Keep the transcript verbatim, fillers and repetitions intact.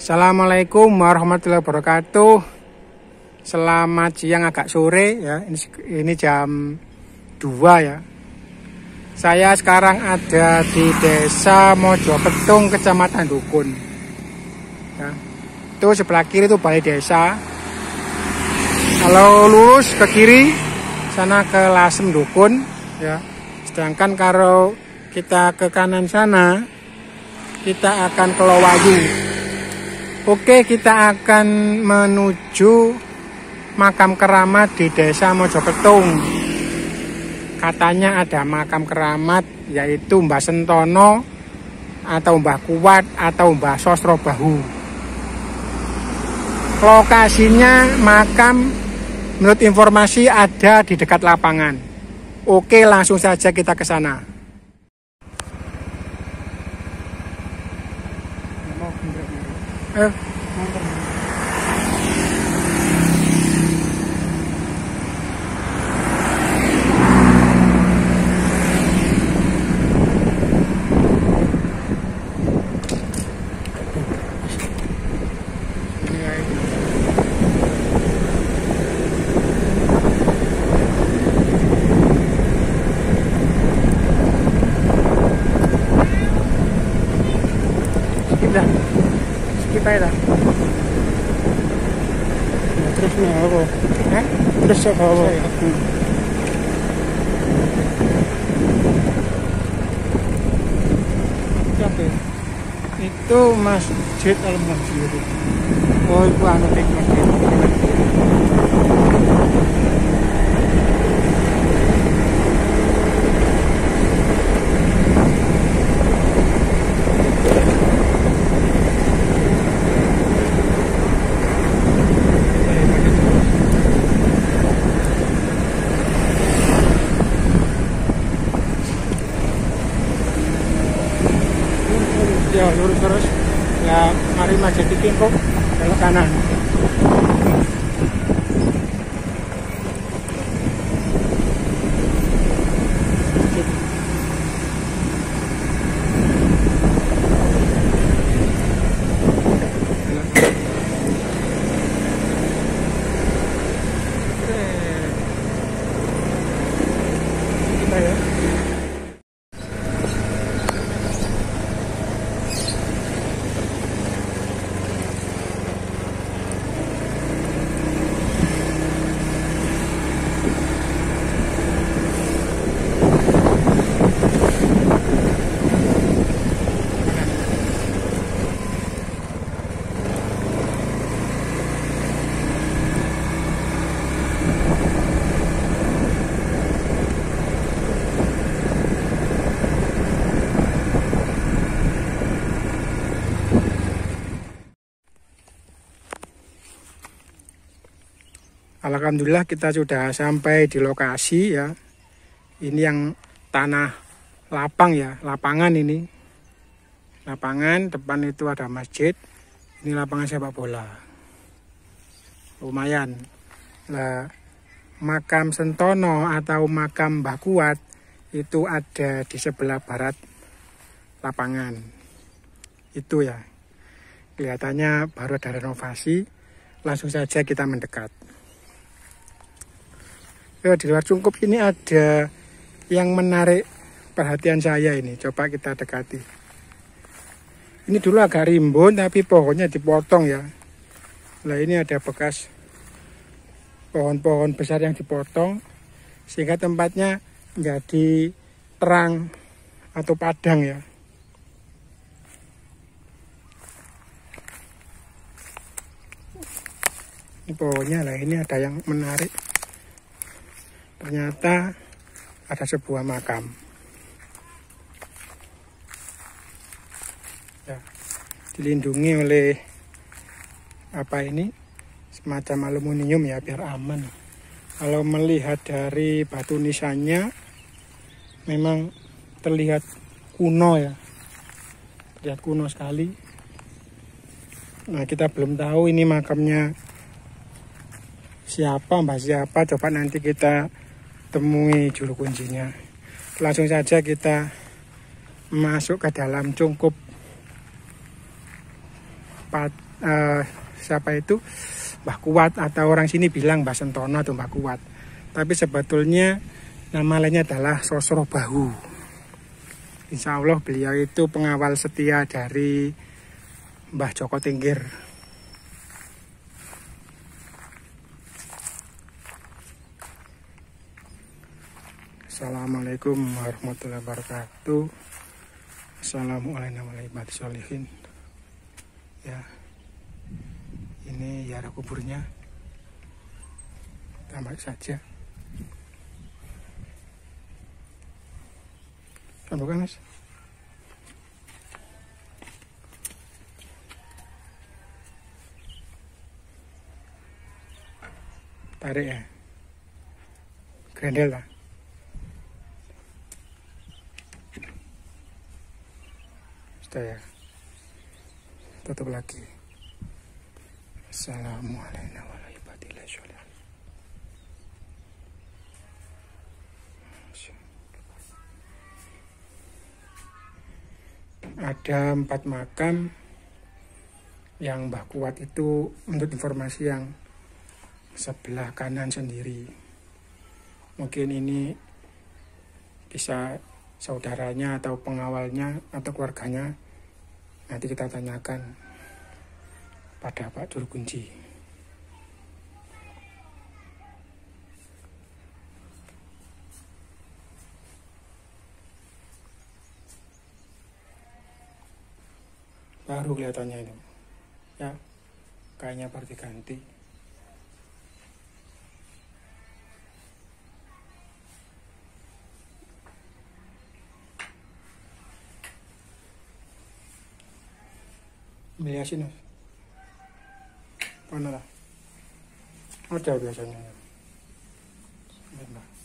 Assalamualaikum warahmatullahi wabarakatuh. Selamat siang agak sore ya. Ini, ini jam dua ya. Saya sekarang ada di Desa Mojopetung, Kecamatan Dukun. Ya. Itu sebelah kiri itu balai desa. Kalau lurus ke kiri sana ke Lasem Dukun ya. Sedangkan kalau kita ke kanan sana kita akan ke Lowayu. Oke, kita akan menuju makam keramat di Desa Mojopetung. Katanya ada makam keramat yaitu Mbah Sentono atau Mbah Kuat atau Mbah Sosrobahu. Lokasinya makam menurut informasi ada di dekat lapangan. Oke, langsung saja kita ke sana. Eh, kita ya. Terus nih apa? Eh? Terus apa? Oke. Itu masjid Al-Masjid. Oh, itu anu tek masjid. Ya lurus terus ya, mari Masjid Kingkok belok kanan. Kita ya. Alhamdulillah kita sudah sampai di lokasi ya. Ini yang tanah lapang ya, lapangan ini. Lapangan, depan itu ada masjid. Ini lapangan sepak bola. Lumayan. Nah, makam Sentono atau makam Mbah Kuat itu ada di sebelah barat lapangan. Itu ya. Kelihatannya baru ada renovasi. Langsung saja kita mendekat. Di luar cungkup ini ada yang menarik perhatian saya ini. Coba kita dekati. Ini dulu agak rimbun tapi pohonnya dipotong ya. Nah, ini ada bekas pohon-pohon besar yang dipotong sehingga tempatnya menjadi terang atau padang ya. Ini pohonnya lah, ini ada yang menarik. Ternyata ada sebuah makam. Ya, dilindungi oleh apa ini? Semacam aluminium ya biar aman. Kalau melihat dari batu nisannya memang terlihat kuno ya. Terlihat kuno sekali. Nah, kita belum tahu ini makamnya siapa, mbah siapa. Coba nanti kita temui juru kuncinya. Langsung saja kita masuk ke dalam cungkup uh, siapa itu Mbah Kuat, atau orang sini bilang Mbah Sentono atau Mbah Kuat. Tapi sebetulnya nama lainnya adalah Sosro Bahu. Insya Allah beliau itu pengawal setia dari Mbah Joko Tingkir. Assalamualaikum warahmatullahi wabarakatuh. Assalamualaikum warahmatullahi wabarakatuh. Ya, ini ziarah kuburnya. Tambah saja. Kan bukan, Mas? Tarik ya. Grendel lah. Sudah ya. Tutup lagi. Assalamualaikum warahmatullahi wabarakatuh. Ada empat makam yang Mbah Kuat itu, untuk informasi, yang sebelah kanan sendiri. Mungkin ini bisa saudaranya atau pengawalnya atau keluarganya. Nanti kita tanyakan pada Pak Juru Kunci. Baru kelihatannya ini, ya, kayaknya baru diganti. Melihatin, mana lah? Ada biasanya. Memang.